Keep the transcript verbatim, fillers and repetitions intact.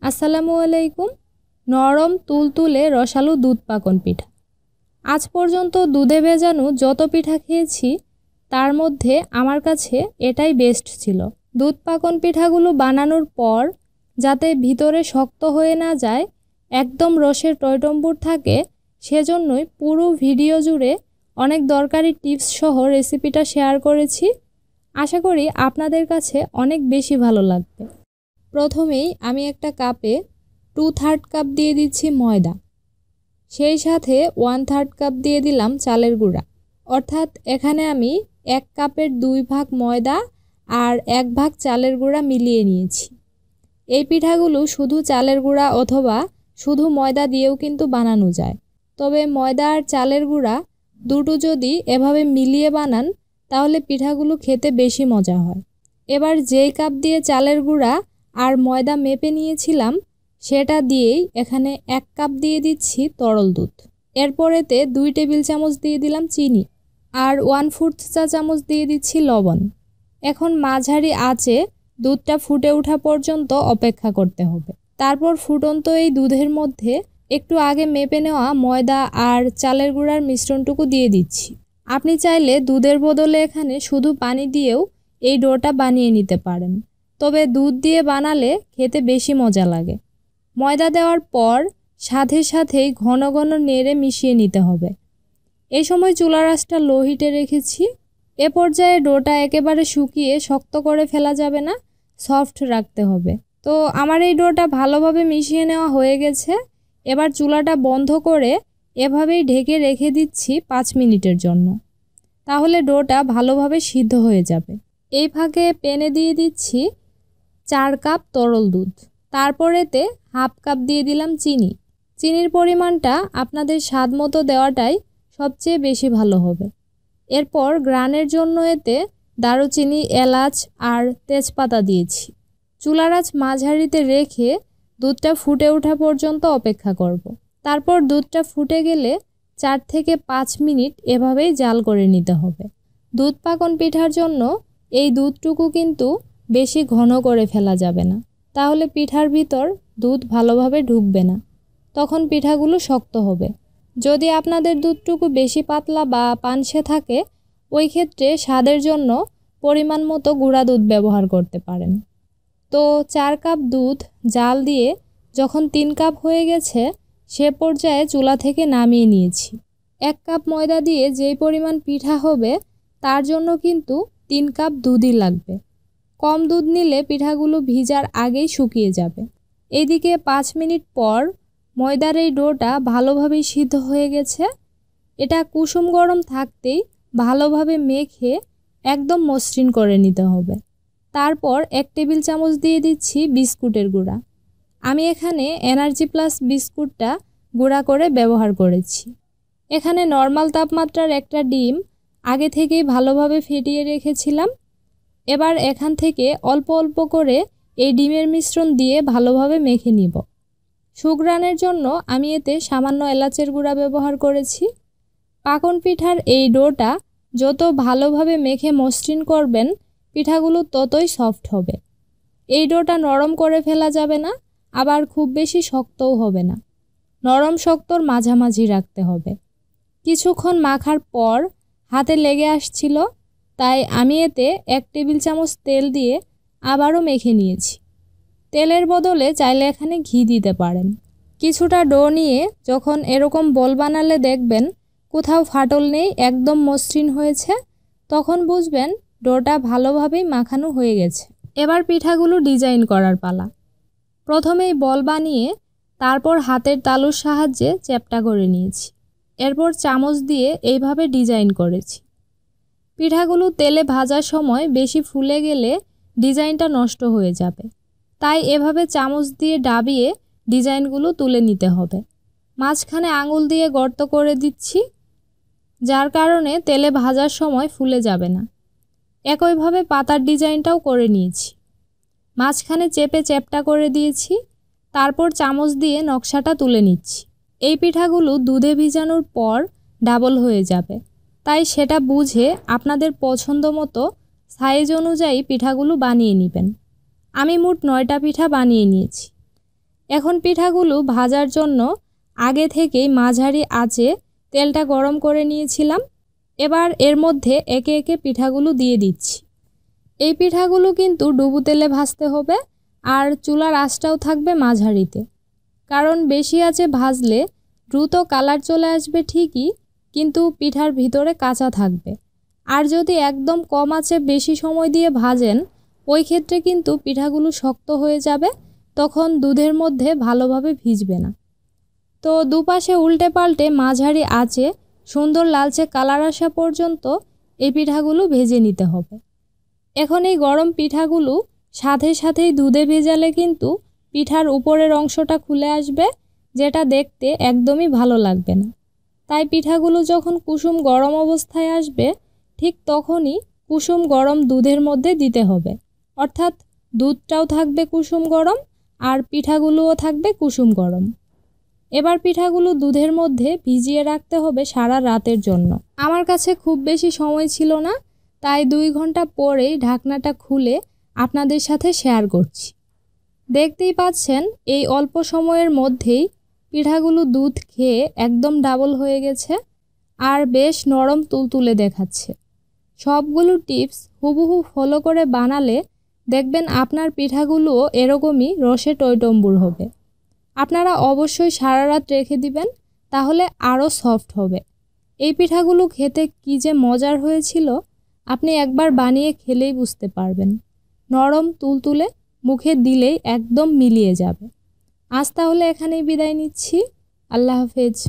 আসসালামু আলাইকুম। নরম তুলতুলে রসালো দুধ পাকন পিঠা। আজ পর্যন্ত দুধে ভেজানো যত পিঠা খেয়েছি তার মধ্যে আমার কাছে এটাই বেস্ট ছিল। দুধ পাকন পিঠাগুলো বানানোর পর যাতে ভিতরে শক্ত হয়ে না যায়, একদম রসের টইটম্বুর থাকে, সেজন্যই পুরো ভিডিও জুড়ে অনেক দরকারি টিপস সহ রেসিপিটা শেয়ার করেছি। আশা করি আপনাদের কাছে অনেক বেশি ভালো লাগবে। প্রথমেই আমি একটা কাপে টু থার্ড কাপ দিয়ে দিচ্ছি ময়দা, সেই সাথে ওয়ান থার্ড কাপ দিয়ে দিলাম চালের গুঁড়া। অর্থাৎ এখানে আমি এক কাপের দুই ভাগ ময়দা আর এক ভাগ চালের গুঁড়া মিলিয়ে নিয়েছি। এই পিঠাগুলো শুধু চালের গুঁড়া অথবা শুধু ময়দা দিয়েও কিন্তু বানানো যায়, তবে ময়দা আর চালের গুঁড়া দুটো যদি এভাবে মিলিয়ে বানান তাহলে পিঠাগুলো খেতে বেশি মজা হয়। এবার যেই কাপ দিয়ে চালের গুঁড়া আর ময়দা মেপে নিয়েছিলাম সেটা দিয়েই এখানে এক কাপ দিয়ে দিচ্ছি তরল দুধ। এরপর এতে দুই টেবিল চামচ দিয়ে দিলাম চিনি আর ওয়ান ফোর্থ চা চামচ দিয়ে দিচ্ছি লবণ। এখন মাঝারি আঁচে দুধটা ফুটে ওঠা পর্যন্ত অপেক্ষা করতে হবে। তারপর ফুটন্ত এই দুধের মধ্যে একটু আগে মেপে নেওয়া ময়দা আর চালের গুঁড়ার মিশ্রণটুকু দিয়ে দিচ্ছি। আপনি চাইলে দুধের বদলে এখানে শুধু পানি দিয়েও এই ডোটা বানিয়ে নিতে পারেন, তবে দুধ দিয়ে বানালে খেতে বেশি মজা লাগে। ময়দা দেওয়ার পর সাথে সাথেই ঘন ঘন নেড়ে মিশিয়ে নিতে হবে। এই সময় চুলার আঁচটা লো হিটে রেখেছি। এ পর্যায়ে ডোটা একেবারে শুকিয়ে শক্ত করে ফেলা যাবে না, সফট রাখতে হবে। তো আমার এই ডোটা ভালোভাবে মিশিয়ে নেওয়া হয়ে গেছে। এবার চুলাটা বন্ধ করে এভাবেই ঢেকে রেখে দিচ্ছি পাঁচ মিনিটের জন্য, তাহলে ডোটা ভালোভাবে সিদ্ধ হয়ে যাবে। এই ফাঁকে প্যানে দিয়ে দিচ্ছি চার কাপ তরল দুধ। তারপর এতে হাফ কাপ দিয়ে দিলাম চিনি। চিনির পরিমাণটা আপনাদের স্বাদ মতো দেওয়াটাই সবচেয়ে বেশি ভালো হবে। এরপর গ্রানের জন্য এতে দারুচিনি, এলাচ আর তেজপাতা দিয়েছি। চুলার আঁচ মাঝারিতে রেখে দুধটা ফুটে ওঠা পর্যন্ত অপেক্ষা করব। তারপর দুধটা ফুটে গেলে চার থেকে পাঁচ মিনিট এভাবেই জাল করে নিতে হবে। দুধ পাকন পিঠার জন্য এই দুধটুকু কিন্তু বেশি ঘন করে ফেলা যাবে না, তাহলে পিঠার ভিতর দুধ ভালোভাবে ঢুকবে না, তখন পিঠাগুলো শক্ত হবে। যদি আপনাদের দুধটুকু বেশি পাতলা বা পানসে থাকে, ওই ক্ষেত্রে স্বাদের জন্য পরিমাণ মতো গুঁড়া দুধ ব্যবহার করতে পারেন। তো চার কাপ দুধ জাল দিয়ে যখন তিন কাপ হয়ে গেছে সে পর্যায়ে চুলা থেকে নামিয়ে নিয়েছি। এক কাপ ময়দা দিয়ে যেই পরিমাণ পিঠা হবে তার জন্য কিন্তু তিন কাপ দুধই লাগবে। কম দুধ নিলে পিঠাগুলো ভিজার আগেই শুকিয়ে যাবে। এদিকে পাঁচ মিনিট পর ময়দার এই ডোটা ভালোভাবে সিদ্ধ হয়ে গেছে। এটা কুসুম গরম থাকতেই ভালোভাবে মেখে একদম মসৃণ করে নিতে হবে। তারপর এক টেবিল চামচ দিয়ে দিচ্ছি বিস্কুটের গুঁড়া। আমি এখানে এনার্জি প্লাস বিস্কুটটা গুঁড়া করে ব্যবহার করেছি। এখানে নর্মাল তাপমাত্রার একটা ডিম আগে থেকেই ভালোভাবে ফেটিয়ে রেখেছিলাম। এবার এখান থেকে অল্প অল্প করে এই ডিমের মিশ্রণ দিয়ে ভালোভাবে মেখে নিব। সুঘ্রাণের জন্য আমি এতে সামান্য এলাচের গুঁড়া ব্যবহার করেছি। পাকন পিঠার এই ডোটা যত ভালোভাবে মেখে মসৃণ করবেন পিঠাগুলো ততই সফট হবে। এই ডোটা নরম করে ফেলা যাবে না, আবার খুব বেশি শক্তও হবে না, নরম শক্তর মাঝামাঝি রাখতে হবে। কিছুক্ষণ মাখার পর হাতে লেগে আসছিল, তাই আমি এতে এক টেবিল চামচ তেল দিয়ে আবারও মেখে নিয়েছি। তেলের বদলে চাইলে এখানে ঘি দিতে পারেন। কিছুটা ডো নিয়ে যখন এরকম বল বানালে দেখবেন কোথাও ফাটল নেই, একদম মসৃণ হয়েছে, তখন বুঝবেন ডোটা ভালোভাবেই মাখানো হয়ে গেছে। এবার পিঠাগুলো ডিজাইন করার পালা। প্রথমেই বল বানিয়ে তারপর হাতের তালুর সাহায্যে চ্যাপ্টা করে নিয়েছি। এরপর চামচ দিয়ে এইভাবে ডিজাইন করেছি। পিঠাগুলো তেলে ভাজার সময় বেশি ফুলে গেলে ডিজাইনটা নষ্ট হয়ে যাবে, তাই এভাবে চামচ দিয়ে ডাবিয়ে ডিজাইনগুলো তুলে নিতে হবে। মাঝখানে আঙুল দিয়ে গর্ত করে দিচ্ছি, যার কারণে তেলে ভাজার সময় ফুলে যাবে না। একইভাবে পাতার ডিজাইনটাও করে নিয়েছি। মাঝখানে চেপে চ্যাপ্টা করে দিয়েছি, তারপর চামচ দিয়ে নকশাটা তুলে নিচ্ছি। এই পিঠাগুলো দুধে ভিজানোর পর ডাবল হয়ে যাবে, তাই সেটা বুঝে আপনাদের পছন্দ মতো সাইজ অনুযায়ী পিঠাগুলো বানিয়ে নেবেন। আমি মোট নয়টা পিঠা বানিয়ে নিয়েছি। এখন পিঠাগুলো ভাজার জন্য আগে থেকেই মাঝারি আঁচে তেলটা গরম করে নিয়েছিলাম। এবার এর মধ্যে একে একে পিঠাগুলো দিয়ে দিচ্ছি। এই পিঠাগুলো কিন্তু ডুবো তেলে ভাজতে হবে, আর চুলার আঁচটাও থাকবে মাঝারিতে, কারণ বেশি আঁচে ভাজলে দ্রুত কালার চলে আসবে ঠিকই, কিন্তু পিঠার ভিতরে কাঁচা থাকবে। আর যদি একদম কম আঁচে বেশি সময় দিয়ে ভাজেন, ওই ক্ষেত্রে কিন্তু পিঠাগুলো শক্ত হয়ে যাবে, তখন দুধের মধ্যে ভালোভাবে ভিজবে না। তো দুপাশে উল্টে পাল্টে মাঝারি আঁচে সুন্দর লালচে কালার আসা পর্যন্ত এই পিঠাগুলো ভেজে নিতে হবে। এখন এই গরম পিঠাগুলো সাথে সাথেই দুধে ভেজালে কিন্তু পিঠার উপরের অংশটা খুলে আসবে, যেটা দেখতে একদমই ভালো লাগবে না। তাই পিঠাগুলো যখন কুসুম গরম অবস্থায় আসবে, ঠিক তখনই কুসুম গরম দুধের মধ্যে দিতে হবে, অর্থাৎ দুধটাও থাকবে কুসুম গরম আর পিঠাগুলোও থাকবে কুসুম গরম। এবার পিঠাগুলো দুধের মধ্যে ভিজিয়ে রাখতে হবে সারা রাতের জন্য। আমার কাছে খুব বেশি সময় ছিল না, তাই দুই ঘন্টা পরেই ঢাকনাটা খুলে আপনাদের সাথে শেয়ার করছি। দেখতেই পাচ্ছেন এই অল্প সময়ের মধ্যেই পিঠাগুলো দুধ খেয়ে একদম ডাবল হয়ে গেছে আর বেশ নরম তুলতুলে দেখাচ্ছে। সবগুলো টিপস হুবহু ফলো করে বানালে দেখবেন আপনার পিঠাগুলোও এরকমই রসে টইটম্বুর হবে। আপনারা অবশ্যই সারা রাত রেখে দিবেন, তাহলে আরও সফট হবে। এই পিঠাগুলো খেতে কী যে মজার হয়েছিল, আপনি একবার বানিয়ে খেলেই বুঝতে পারবেন। নরম তুলতুলে, মুখে দিলেই একদম মিলিয়ে যাবে। আজ তাহলে এখানেই বিদায় নিচ্ছি। আল্লাহ হাফেজ।